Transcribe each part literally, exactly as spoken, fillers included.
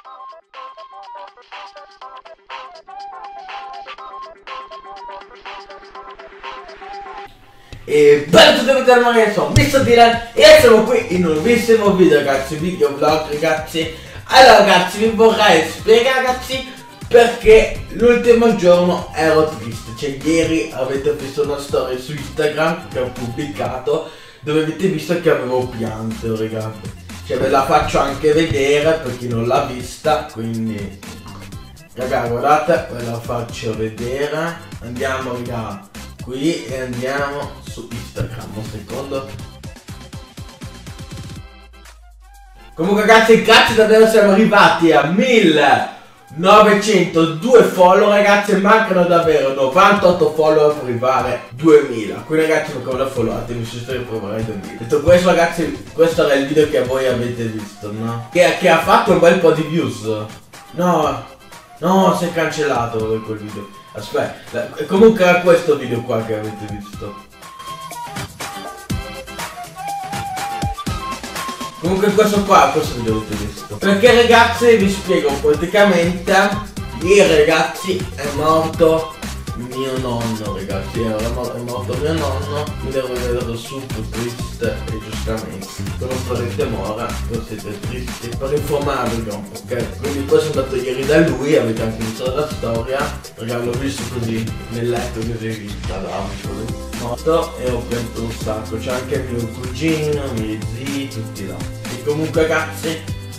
E benvenuti a tutti ragazzi, sono mister Dylan e siamo qui in un nuovissimo video ragazzi, video vlog ragazzi. Allora ragazzi, vi vorrei spiegare ragazzi perché l'ultimo giorno ero triste. Cioè ieri avete visto una storia su Instagram che ho pubblicato dove avete visto che avevo pianto ragazzi. Cioè ve la faccio anche vedere per chi non l'ha vista, quindi raga guardate, ve la faccio vedere. Andiamo raga qui e andiamo su Instagram, un secondo. Comunque ragazzi, grazie davvero, siamo arrivati a millenovecentodue follow ragazzi, mancano davvero novantotto follower per arrivare a duemila. Quindi ragazzi, come lo followatemi su Instagram per arrivare a duemila. Detto questo ragazzi, questo era il video che voi avete visto, no? Che, che ha fatto un bel po' di views. No, no, si è cancellato quel video. Aspetta, comunque era questo video qua che avete visto. Comunque questo qua, questo video avete visto. Perché ragazzi vi spiego praticamente. Ieri ragazzi è morto mio nonno ragazzi, è morto mio nonno. Mi devo vedere super triste e giustamente come farete mora, voi siete tristi per informarvi, ok? Quindi poi sono andato ieri da lui, avete anche visto la storia, perché l'ho visto così nel letto, così installato così morto e ho pianto un sacco. C'è anche mio cugino, i miei zii, tutti là. E comunque ragazzi,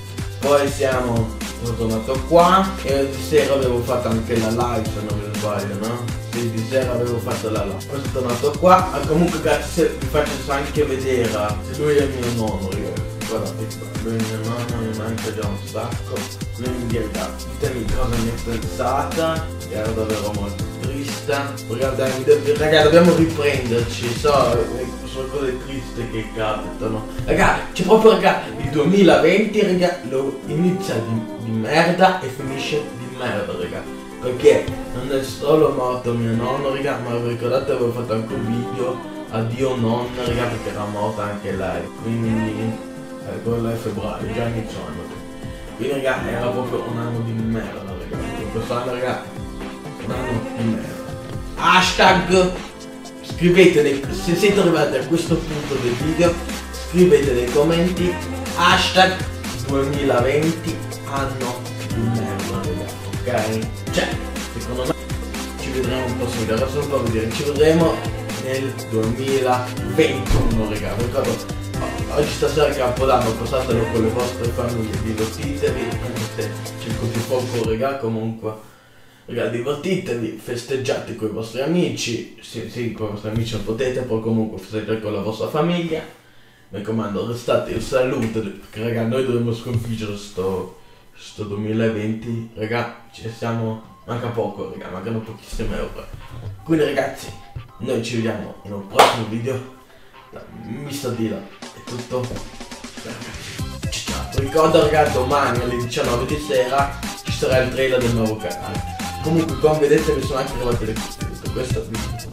poi siamo sono tornato qua e di sera avevo fatto anche la live, se non mi sbaglio, no? Sì, di sera avevo fatto la live. Poi sono tornato qua. Ah, comunque ragazzi vi faccio anche vedere. Lui è il mio nonno, ragazzi. Guardate qua, lui è il mio nonno, mi manca già un sacco. Quindi ragazzi, ditemi cosa ne pensate. Ero davvero molto triste. Ragazzi, raga, dobbiamo riprenderci, so. Sono cose tristi che capitano. Raga, c'è proprio raga, il duemilaventi raga, lo inizia di, di merda e finisce di merda raga. Perché non è solo morto mio nonno raga, ma vi ricordate avevo fatto anche un video addio nonna raga, perché era morta anche lei. Quindi eh, quello è febbraio, già inizio anno. Quindi raga, era proprio un anno di merda raga. Quest'anno raga, un anno di merda. Hashtag scrivete nei, se siete arrivati a questo punto del video, scrivete nei commenti hashtag duemilaventi anno di merda, ok? Cioè, secondo me ci vedremo un po' su video, adesso non può vedere, ci vedremo nel duemilaventuno, raga. Ricordo, oggi stasera è Capodanno, passatelo con le vostre famiglie, divertitevi, anche se c'è così poco, raga, comunque. Ragazzi, divertitevi, festeggiate con i vostri amici, sì, sì, con i vostri amici non potete, poi comunque festeggiate con la vostra famiglia. Mi raccomando, restate in salute, perché raga, noi dovremmo sconfiggere sto, sto duemilaventi, raga, ci siamo, manca poco, raga, mancano pochissime ore. Quindi ragazzi, noi ci vediamo in un prossimo video, da mister Dylan, è tutto, ciao. Ricordo ragazzi, domani alle diciannove di sera ci sarà il trailer del nuovo canale. Comunque come vedete mi sono anche arrivate le cose, questo video